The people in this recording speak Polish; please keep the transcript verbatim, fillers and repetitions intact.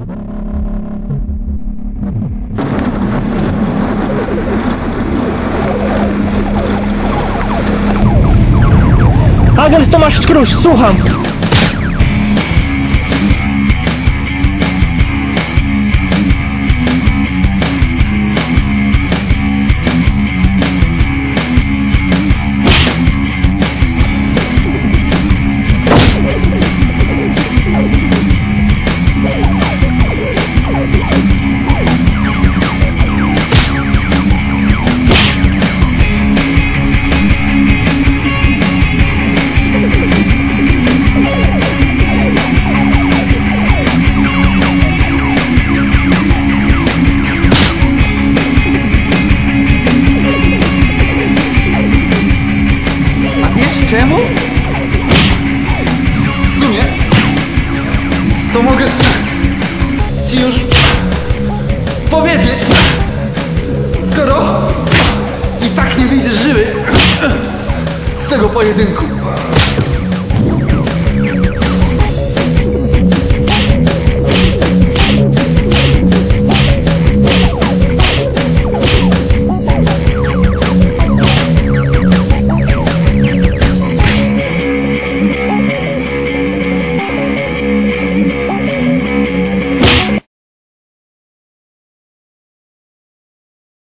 Agent Tomasz Krusz, słucham. Czemu? W sumie to mogę ci już powiedzieć, skoro i tak nie wyjdziesz żywy z tego pojedynku.